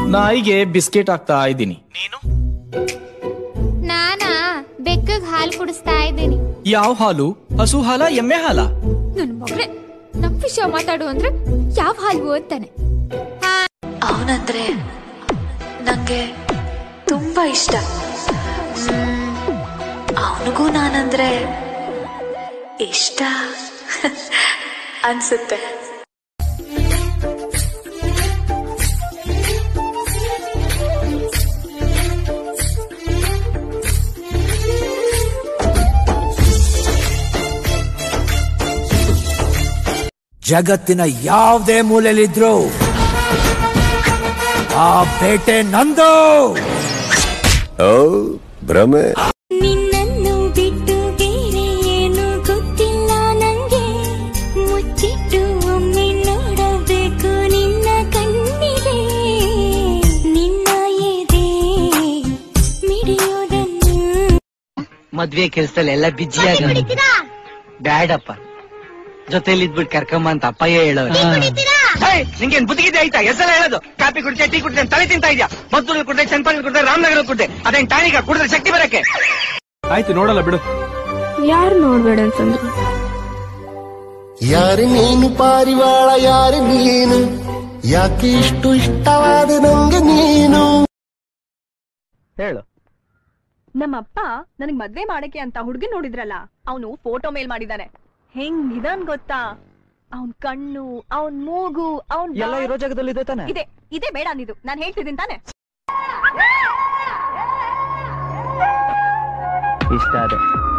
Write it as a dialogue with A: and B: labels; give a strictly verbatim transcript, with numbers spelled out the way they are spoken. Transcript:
A: ನಾಯಿಗೆ ಬಿಸ್ಕೆಟ್ ಹಾಕ್ತಾ ಇದ್ದೀನಿ. ನೀನು?
B: ನಾನಾ ಬೆಕ್ಕಗ್ ಹಾಲು ಕುಡಿಸ್ತಾ ಇದ್ದೀನಿ.
A: ಯಾವ ಹಾಲು? ಹಸು ಹಾಲ, ಎಮ್ಮೆ ಹಾಲ?
B: ನನ್ ಮಗ್ರೆ ನಮ್ ವಿಷಯ ಮಾತಾಡು ಅಂದ್ರೆ ಯಾವ ಹಾಲು ಅಂತಾನೆ.
C: ಅವನಂದ್ರೆ ನಂಗೆ ತುಂಬಾ ಇಷ್ಟ. ಅವನಿಗೂ ನಾನಂದ್ರೆ ಇಷ್ಟ ಅನ್ಸುತ್ತೆ.
D: ಜಗತ್ತಿನ ಯಾವುದೇ ಮೂಲೆಯಲ್ಲಿದ್ರು ಆ ಬೇಟೆ ನಂದು.
E: ಓ ಭ್ರಮೆ.
F: ನಿನ್ನನ್ನು ಬಿಟ್ಟು ಬೇರೆ ಏನು ಗೊತ್ತಿಲ್ಲ ನಂಗೆ. ಮುಚ್ಚಿಟ್ಟು ಒಮ್ಮೆ ನೋಡಬೇಕು ನಿನ್ನ ಕಣ್ಣಿಗೆ. ನಿನ್ನ ಎದೆ ಮಿಡಿಯೋದನ್ನು.
G: ಮದ್ವೆ ಕೆಲ್ಸದಲ್ಲಿ ಎಲ್ಲ ಬಿಜಿಯಾಗ ಬ್ಯಾಡಪ್ಪ, ಜೊತೆಲಿ ಇದ್ಬಿಟ್ಟು ಕರ್ಕಮ್ಮ ಅಂತ ಅಪ್ಪಯ್ಯ ಹೇಳೋರು. ನಿಂಗೇನ್ ಬುದ್ಧಿಗಿದೆ ಆಯ್ತಾ? ಹೆಸರು ಹೇಳೋದು. ಕಾಫಿ ಕುಡಿತೆ, ಟೀ ಕುಡಿತೆ, ತಲೆ ತಿಂತಾ ಇದ್ಯಾ? ಮದ್ದೂರು ಕುಡ್ದೆ, ಚನ್ನಪಟ್ಟಣ ಕುಡ್ದೆ, ರಾಮನಗರ ಕುಡ್ದೆ, ಅದೇನ್ ಟಾನಿಕ ಕುಡಿದ್ರೆ ಶಕ್ತಿ ಬರಕ್ಕೆ?
A: ಆಯ್ತು ನೋಡಲ್ಲ ಬಿಡು.
B: ಯಾರು ನೋಡ್ಬೇಡ ಅಂತಂದ್ರು.
H: ಯಾರು ನೀನು ಪಾರಿವಾಳ, ಯಾರು ನೀನು, ಯಾಕೆ ಇಷ್ಟು ಇಷ್ಟವಾದ ನಂಗೆ ನೀನು?
A: ಹೇಳು.
I: ನಮ್ಮಪ್ಪ ನನಗ್ ಮದ್ವೆ ಮಾಡಕ್ಕೆ ಅಂತ ಹುಡುಗಿ ನೋಡಿದ್ರಲ್ಲ, ಅವನು ಫೋಟೋ ಮೇಲ್ ಮಾಡಿದಾನೆ. ಹೆಂಗಿದಾನ್ ಗೊತ್ತಾ? ಅವನ್ ಕಣ್ಣು, ಅವನ್ ಮೂಗು, ಅವನ್
A: ಎಲ್ಲ ಇರೋ ಜಾಗದಲ್ಲಿ ಇದೆ ತಾನೆ?
I: ಇದೆ ಇದೇ ಬೇಡ ಅಂದಿದ್ದು. ನಾನ್ ಹೇಳ್ತಿದ್ದೀನಿ ತಾನೆ.
G: ಇಷ್ಟ ಅದೇ